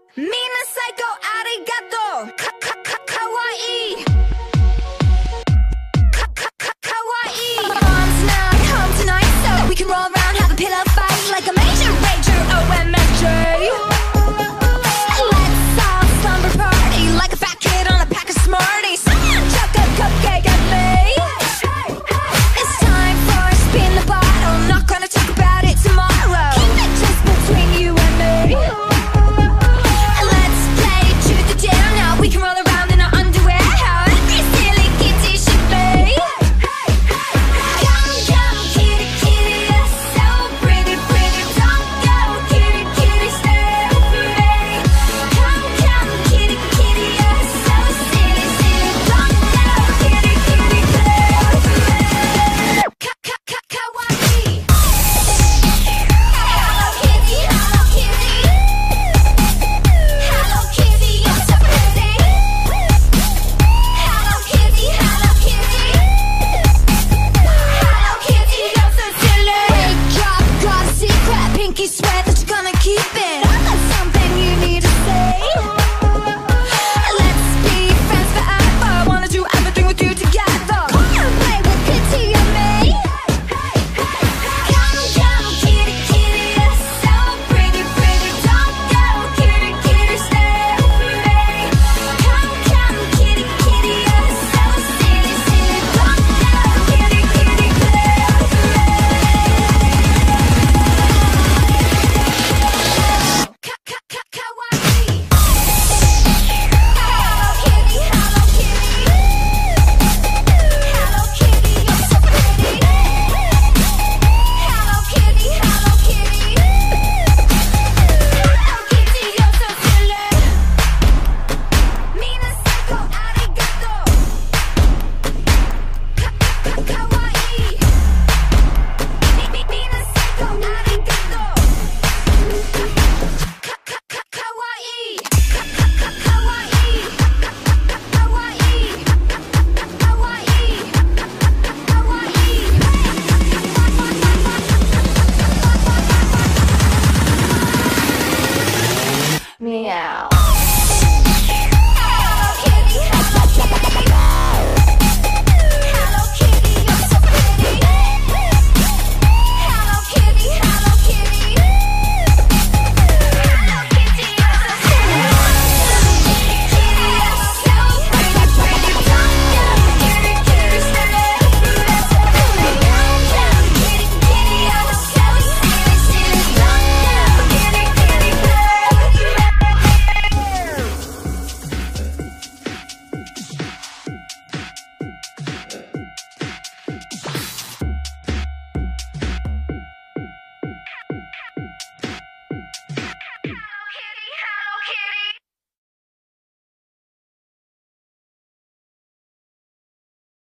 みんな最高ありがとうかわいいかわいい Bombs now home tonight so we can roll around have a pillow fight like a major rager OMFJ Let's all slumber party like a fat kid on a pack of Smarties Someone chuck a cupcake at me It's time for a spin the bottle Not gonna talk about it tomorrow Keep it just between you and me we can roll around in our underwear How every silly kitty should be Come, kitty, kitty, you're so pretty, pretty Don't go, kitty, kitty, stay with me Come, kitty, kitty, you're so silly, silly Don't go, kitty, kitty, play with me Kawaii Hello Kitty, Hello Kitty Hello Kitty, you're so pretty Hello Kitty, Hello Kitty Hello Kitty, you're so silly Wake up, got a secret Pinky swear that you're gonna keep it I got something you need to say Let's be friends forever Wanna do everything with you together Come and play with Kitty and me Come, kitty, kitty You're so pretty, pretty Don't go, kitty, kitty Stay with me Come, kitty, kitty You're so silly, silly Don't go, kitty, kitty Play with me Kawaii Hello Kitty, Hello Kitty Hello Kitty, you're so pretty Hello Kitty, Hello Kitty Hello Kitty, you're so silly みんな最高ありがとうかわいいみんな最高ありがとうかわいいかわいいかわいいかわいいかわいい Meow Hello Kitty, Hello Kitty Hello Kitty, you're so pretty Hello Kitty, Hello Kitty Hello Kitty, you're so silly Kitty, you're so pretty, pretty Don't go, kitty, kitty, stay with me Kitty, kitty, you're so silly, silly Don't go, kitty, kitty, play with me Hello Kitty, Hello Kitty